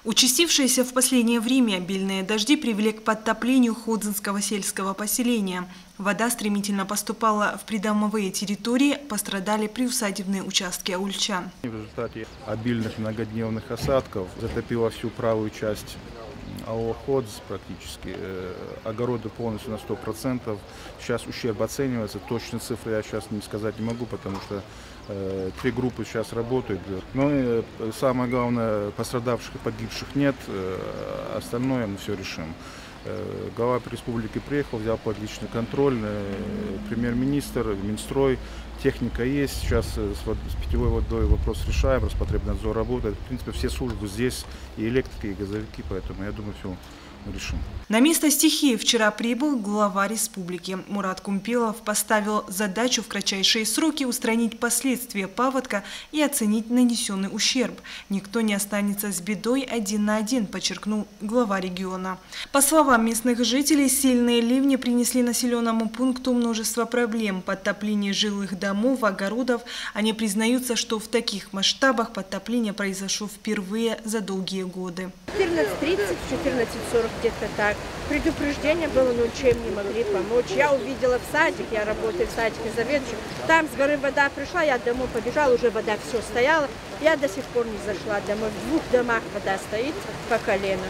Участившиеся в последнее время обильные дожди привели к подтоплению Ходзинского сельского поселения. Вода стремительно поступала в придомовые территории, пострадали приусадебные участки аульчан. В результате обильных многодневных осадков затопило всю правую часть аула Ходз практически. Огороды полностью на 100%. Сейчас ущерб оценивается. Точные цифры я сейчас не сказать не могу, потому что 3 группы сейчас работают. Но самое главное, пострадавших и погибших нет. Остальное мы все решим. Глава республики приехал, взял под личный контроль, премьер-министр, Минстрой, техника есть. Сейчас с питьевой водой вопрос решаем, Роспотребнадзор работает. В принципе, все службы здесь, и электрики, и газовики, поэтому я думаю, все решим. На место стихии вчера прибыл глава республики. Мурат Кумпилов поставил задачу в кратчайшие сроки устранить последствия паводка и оценить нанесенный ущерб. Никто не останется с бедой один на один, подчеркнул глава региона. По словам местных жителей, сильные ливни принесли населенному пункту множество проблем. Подтопление жилых домов, огородов. Они признаются, что в таких масштабах подтопление произошло впервые за долгие годы. 14:30, 14:40 где-то так. Предупреждение было, но чем не могли помочь. Я увидела в садик, я работаю в садике заведующим. Там с горы вода пришла, я домой побежала, уже вода все стояла. Я до сих пор не зашла домой. В 2 домах вода стоит по колено.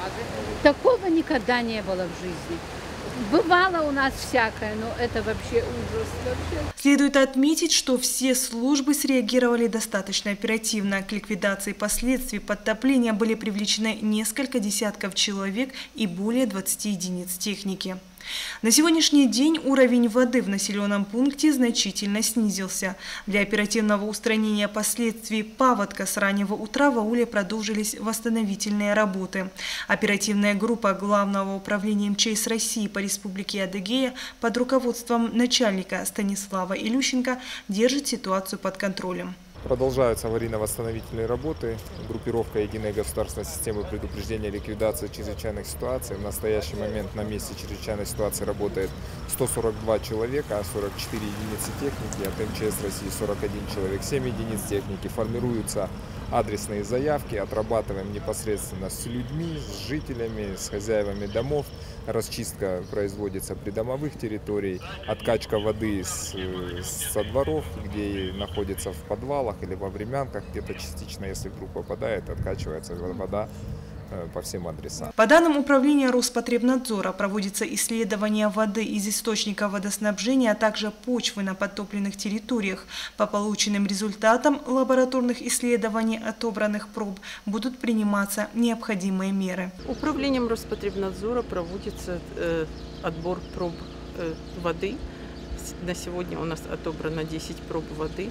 Такого никогда не было в жизни. Бывало у нас всякое, но это вообще ужас. Следует отметить, что все службы среагировали достаточно оперативно. К ликвидации последствий подтопления были привлечены несколько десятков человек и более 20 единиц техники. На сегодняшний день уровень воды в населенном пункте значительно снизился. Для оперативного устранения последствий паводка с раннего утра в ауле продолжились восстановительные работы. Оперативная группа Главного управления МЧС России по республике Адыгея под руководством начальника Станислава Илющенко держит ситуацию под контролем. Продолжаются аварийно-восстановительные работы. Группировка единой государственной системы предупреждения и ликвидации чрезвычайных ситуаций. В настоящий момент на месте чрезвычайной ситуации работает 142 человека, 44 единицы техники, от МЧС России 41 человек, 7 единиц техники. Формируются адресные заявки, отрабатываем непосредственно с людьми, с жителями, с хозяевами домов. Расчистка производится придомовых территорий, откачка воды со дворов, где находится в подвалах или во времянках, где-то частично, если вдруг попадает, откачивается вода по всем адресам. По данным Управления Роспотребнадзора проводится исследование воды из источника водоснабжения, а также почвы на подтопленных территориях. По полученным результатам лабораторных исследований отобранных проб будут приниматься необходимые меры. Управлением Роспотребнадзора проводится отбор проб воды. На сегодня у нас отобрано 10 проб воды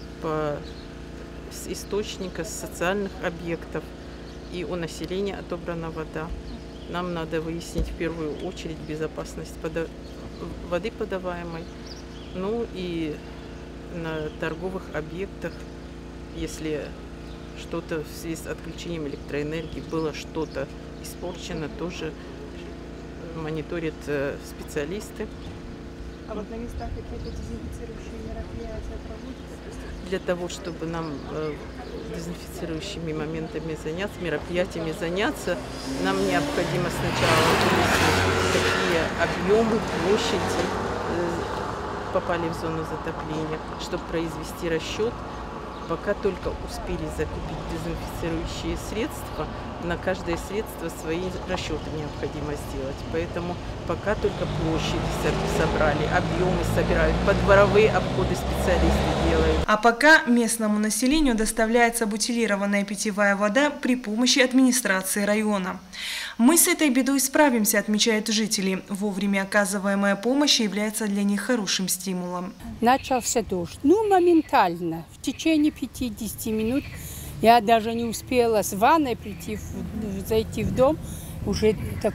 с источника, с социальных объектов. И у населения отобрана вода. Нам надо выяснить в первую очередь безопасность воды подаваемой. Ну и на торговых объектах, если что-то в связи с отключением электроэнергии было что-то испорчено, тоже мониторят специалисты. А вот на местах какие-то дезинфицирующие мероприятия проводятся? Для того, чтобы нам дезинфицирующими моментами заняться, мероприятиями заняться, нам необходимо сначала выяснить, какие объемы, площади попали в зону затопления, чтобы произвести расчет. Пока только успели закупить дезинфицирующие средства, на каждое средство свои расчеты необходимо сделать. Поэтому пока только площади собрали, объемы собирают, подворовые обходы специалисты делают. А пока местному населению доставляется бутилированная питьевая вода при помощи администрации района. Мы с этой бедой справимся, отмечают жители. Вовремя оказываемая помощь является для них хорошим стимулом. Начался дождь. моментально. В течение 50 минут я даже не успела с ванной зайти в дом. Уже так,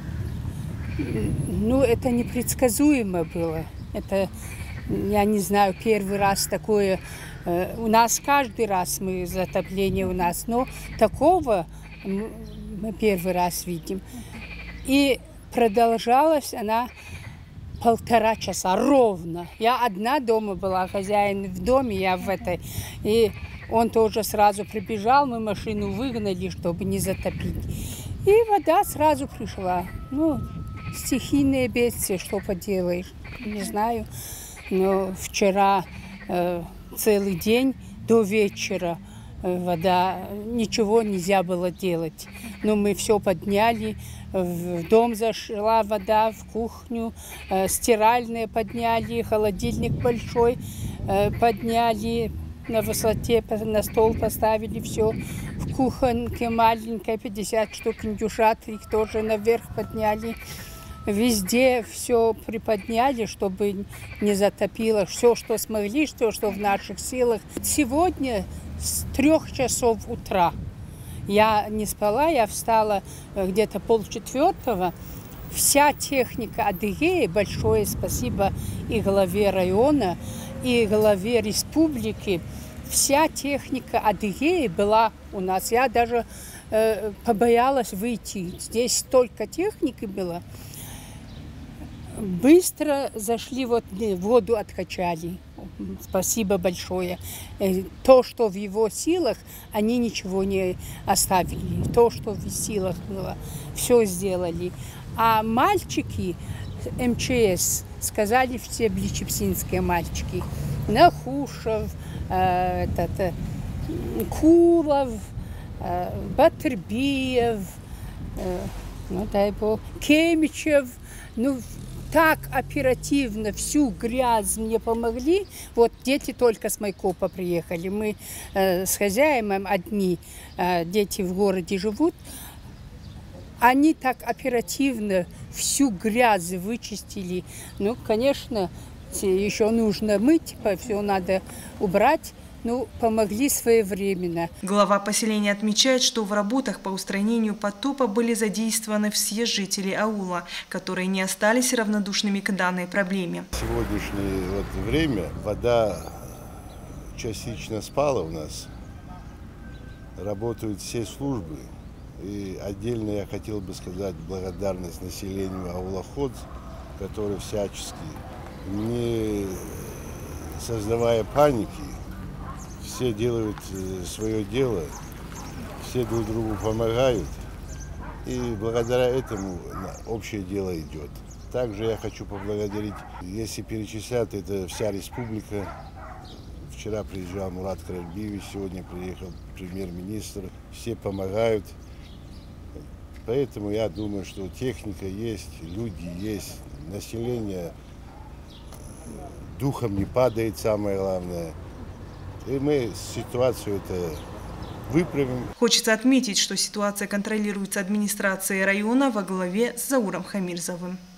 это непредсказуемо было. Это, я не знаю, первый раз такое. У нас каждый раз затопление у нас, но такого мы первый раз видим. И продолжалась она 1,5 часа ровно. Я одна дома была, хозяин в доме, я в этой. И Он тоже сразу прибежал, мы машину выгнали, чтобы не затопить. И вода сразу пришла. Ну, стихийные бедствия, что поделаешь, не знаю. Но вчера целый день до вечера вода, ничего нельзя было делать. Но мы все подняли, в дом зашла вода, в кухню, стиральные подняли, холодильник большой подняли, на высоте на стол поставили все. В кухонке маленькая, 50 штук индюшат, их тоже наверх подняли. Везде все приподняли, чтобы не затопило. Все, что смогли, все, что в наших силах. Сегодня с 3 часов утра я не спала, я встала где-то 3:30. Вся техника Адыгеи, большое спасибо и главе района, и главе республики. Вся техника Адыгеи была у нас. Я даже побоялась выйти. Здесь столько техники было. Быстро зашли, вот воду откачали. Спасибо большое. То, что в его силах, они ничего не оставили. То, что в силах было, все сделали. А мальчики МЧС, сказали все бличепсинские мальчики, Нахушев, Кулов, Батырбиев, ну дай бог, Кемичев, ну так оперативно всю грязь мне помогли. Вот дети только с Майкопа приехали. Мы с хозяином одни, дети в городе живут. Они так оперативно всю грязь вычистили. Ну, конечно, еще нужно мыть, все надо убрать. Ну, помогли своевременно. Глава поселения отмечает, что в работах по устранению потопа были задействованы все жители аула, которые не остались равнодушными к данной проблеме. В сегодняшнее время вода частично спала у нас. Работают все службы. И отдельно я хотел бы сказать благодарность населению аула Ходз, который всячески, не создавая паники, все делают свое дело, все друг другу помогают, и благодаря этому общее дело идет. Также я хочу поблагодарить, если перечислять, это вся республика. Вчера приезжал Мурат Каральбиевич, сегодня приехал премьер-министр, все помогают. Поэтому я думаю, что техника есть, люди есть, население духом не падает, самое главное. И мы ситуацию это выправим. Хочется отметить, что ситуация контролируется администрацией района во главе с Зауром Хамирзовым.